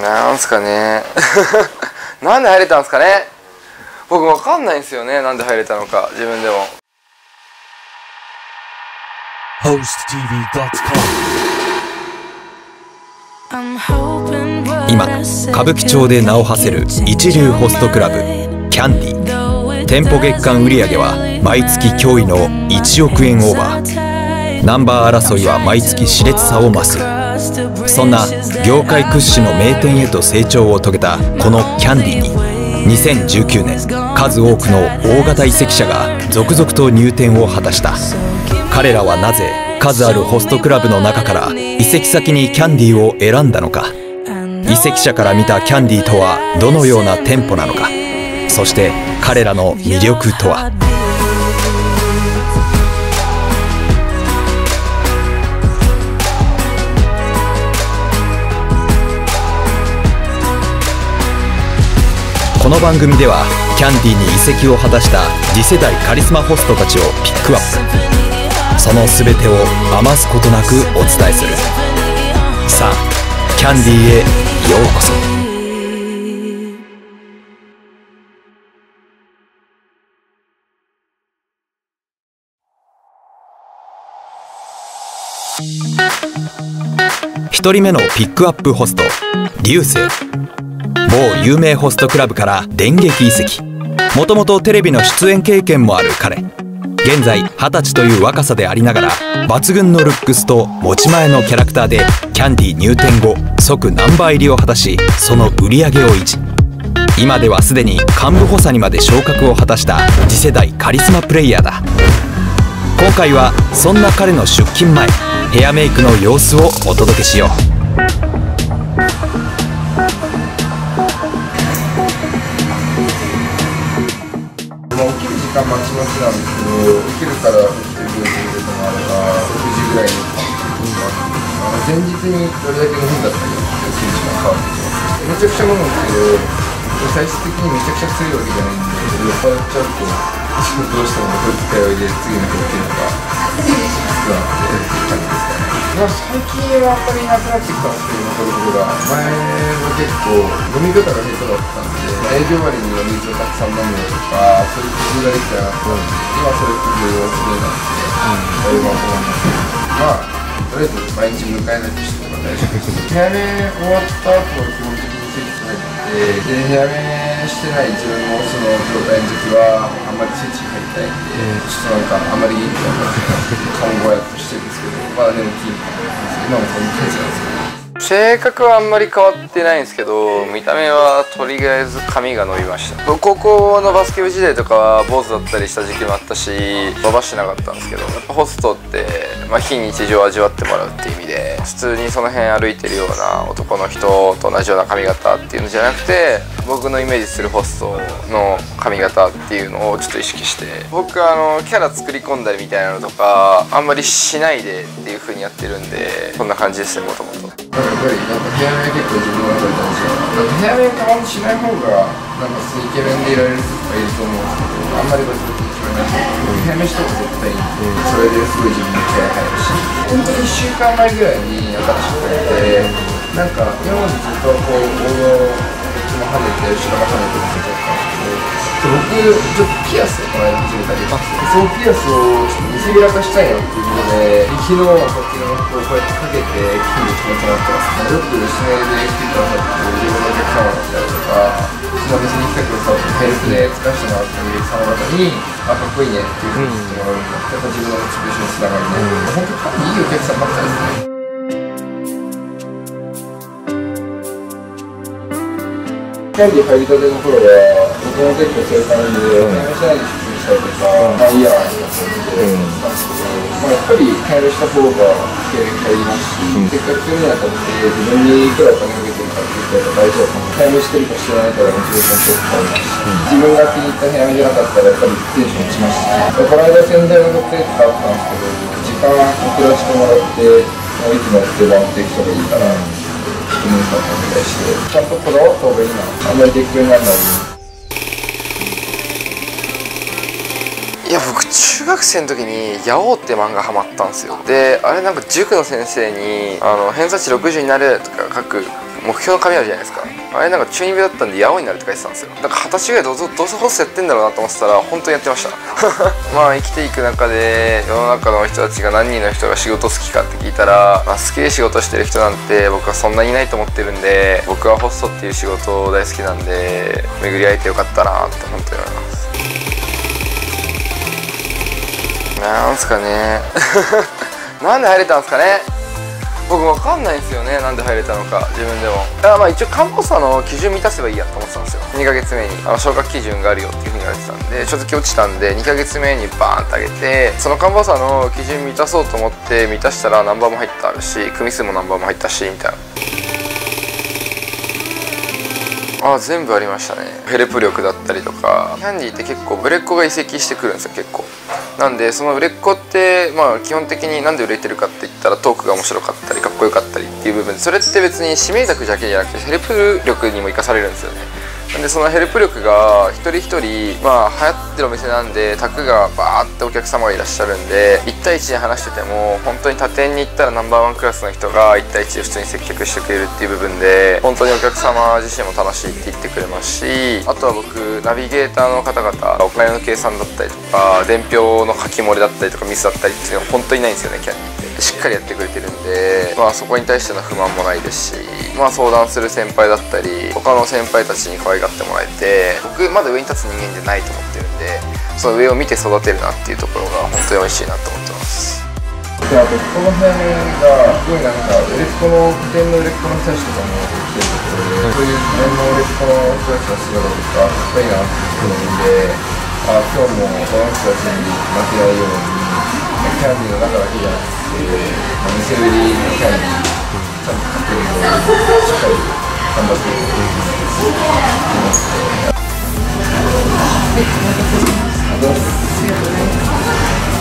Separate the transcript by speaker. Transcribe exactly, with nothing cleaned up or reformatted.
Speaker 1: なんすかねなんで入れたんですかね。僕わかんないんですよね、なんで入れたのか自分でも。ホーストティーブイドットコム 今歌舞伎町で名を馳せる一流ホストクラブキャンディ。店舗月間売上は毎月驚異のいちおくえんオーバー。ナンバー争いは毎月熾烈さを増す。そんな業界屈指の名店へと成長を遂げたこのキャンディににせんじゅうきゅうねん数多くの大型移籍者が続々と入店を果たした。彼らはなぜ数あるホストクラブの中から移籍先にキャンディを選んだのか。移籍者から見たキャンディとはどのような店舗なのか。そして彼らの魅力とは。この番組ではキャンディに移籍を果たした次世代カリスマホストたちをピックアップ。その全てを余すことなくお伝えする。さあキャンディへようこそ。ひとりめのピックアップホスト流星。某有名ホストクラブから電撃移籍。もともとテレビの出演経験もある彼。現在はたちという若さでありながら抜群のルックスと持ち前のキャラクターでキャンディ入店後即ナンバー入りを果たし、その売り上げを維持。今ではすでに幹部補佐にまで昇格を果たした次世代カリスマプレイヤーだ。今回はそんな彼の出勤前ヘアメイクの様子をお届けしよう。
Speaker 2: 起きる時間まちまちなんですけど、起きるから起きてることもあればろくじぐらいに起きてることもある。前日にどれだけ飲んだっていう数値が変わってきます。めちゃくちゃ飲むんですけど、最終的にめちゃくちゃ強いわけじゃないんで、酔っ払っちゃうと仕事どうしても残り使いを入れ次の日起きるのがきつくなってっていう感じですかね。まあ、最近はあんまりなくなってきたんですけど、残ることが前は結構飲み方が下手だったんで、営業終わりにお水をたくさん飲むとかそういう工夫ができたなと思って、今そういう工夫をするようになってだいぶ思いますけど、まあとりあえず毎日迎えなくしても大丈夫です。早め終わった後は基本的にスイッチ入って、で早めしてない自分もその状態の時はあんまりスイッチ入りたいんで、ちょっとなんかあんまりいいみたいな顔ぼやっとしてるんですけど、まあでもキープ今もそんな感じなんですけど。
Speaker 1: 性格はあんまり変わってないんですけど、見た目はとりあえず髪が伸びました。高校のバスケ部時代とかは坊主だったりした時期もあったし伸ばしてなかったんですけど、やっぱホストって、まあ、非日常を味わってもらうっていう意味で普通にその辺歩いてるような男の人と同じような髪型っていうのじゃなくて、僕のイメージするホストの髪型っていうのをちょっと意識して、僕はあのキャラ作り込んだりみたいなのとかあんまりしないでっていう風にやってるんで、そんな感じですね、もともと。
Speaker 2: やっぱりなんかヘアメイ結構自分の中で楽しいな。なんかヘアメイたまにしない方がなんかイケメンでいられる人とかいると思うんですけど、あんまりバズって決めない人ヘアメイした方が絶対いいんで、それですごい自分の気合入るし、本当にいっしゅうかんまえぐらいに新しく変えて、なんか今までずっとこうこっちも跳ねて後ろも跳ねてってやったんですけど、僕ちょっとピアスをこの間始めたりして、そのピアスをちょっと見せびらかしたいなっていうことで、昨日はこっちのこうこうやってかけて金で決めてもらってますね。よく指名で来てくださってる自分のお客様だったりとか、うちのお店に来てくださってヘルプで使わせてもらってるお客様方にあ、かっこいいねっていうふうに言ってもらうのがやっぱ自分のモチベーションにつながるね。本当多分いいお客さんばっかりですね。キャンディ入りたての頃は僕も結構そういう感じでヘアメイしないで出勤したりとか、まあいいやみたいな感じでやってたんですけど、まあ、やっぱりヘアメイした方が経験入りますし、せっかくするにあたって自分にいくらお金かけてるかって言ったら大丈夫かも。ヘアメイしてるかしてないからモチベーションすごく変わりますし、自分が気に入ったヘアメイじゃなかったらやっぱりテンション落ちますし、この間洗剤の特定とかあったんですけど、時間遅らせてもらってもういつもやってもらっていく人がいいから、ちゃんとこだわった方がいいな。あんまりでっくりにならない。
Speaker 1: い
Speaker 3: いや僕中学生の時に「ヤオウ」って漫画ハマったんですよ。であれなんか塾の先生にあの偏差値ろくじゅうになるとか書く目標の紙あるじゃないですか。あれなんか中に部だったんで「ヤオウになる」って書いてたんですよ。なんかはたちぐらいでどうせホストやってんだろうなと思ってたら本当にやってましたまあ生きていく中で世の中の人たちが何人の人が仕事好きかって聞いたら、まあ、好きで仕事してる人なんて僕はそんなにいないと思ってるんで、僕はホストっていう仕事大好きなんで巡り会えてよかったなって本当に思います。なんすかねなんで入れたんですかね。僕わかんないんですよね、なんで入れたのか自分でも。あまあ一応看護師の基準満たせばいいやと思ってたんですよ。にかげつめにあの昇格基準があるよっていうふうに言われてたんで、所属落ちたんでにかげつめにバーンって上げて、その看護師の基準満たそうと思って満たしたらナンバーも入ってあるし、組数もナンバーも入ったしみたいな。あ全部ありましたね。ヘルプ力だったりとか、キャンディーって結構売れっ子が移籍してくるんですよ結構。なんでその売れっ子ってまあ基本的になんで売れてるかって言ったらトークが面白かったりかっこよかったりっていう部分で、それって別に指名作だけじゃなくてヘルプ力にも生かされるんですよね。なんでそのヘルプ力が一人一人まあ流行ってるお店なんで卓がバーってお客様がいらっしゃるんで、いち対いちで話してても本当に他店に行ったらナンバーワンクラスの人がいち対いちで普通に接客してくれるっていう部分で本当にお客様自身も楽しいって言ってくれますし、あとは僕ナビゲーターの方々お金の計算だったりとか伝票の書き漏れだったりとかミスだったりっていうのは本当にないんですよね。キャンディーってしっかりやってくれてるんで、まあそこに対しての不満もないですし、まあ相談する先輩だったり他の先輩たちに可愛がってもらえて、僕まだ上に立つ人間じゃないと思ってるんで、その上を見て育てるなっていうところが本当に美味しいなと思ってます。
Speaker 2: であとこの辺がすごいなんか売れっ子の普天の売れっ子の人たちとかも来てるところで、そういう普天の売れっ子の人たちの姿とかかっこいいなっていうので、あ今日もこの人たちに負けないようにキャンディーの中だけじゃなくて店売りのキャンディーちゃんとかけるようにしっかり頑張っていくと思って。ありがとうございます。